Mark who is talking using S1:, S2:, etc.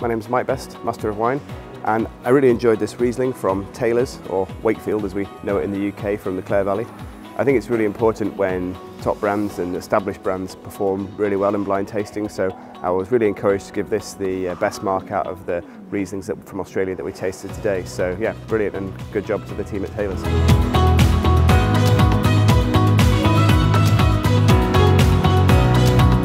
S1: name's Mike Best, Master of Wine, and I really enjoyed this Riesling from Taylor's, or Wakefield as we know it in the UK, from the Clare Valley. I think it's really important when top brands and established brands perform really well in blind tasting, so I was really encouraged to give this the best mark out of the Rieslings from Australia that we tasted today. So yeah, brilliant, and good job to the team at Taylor's.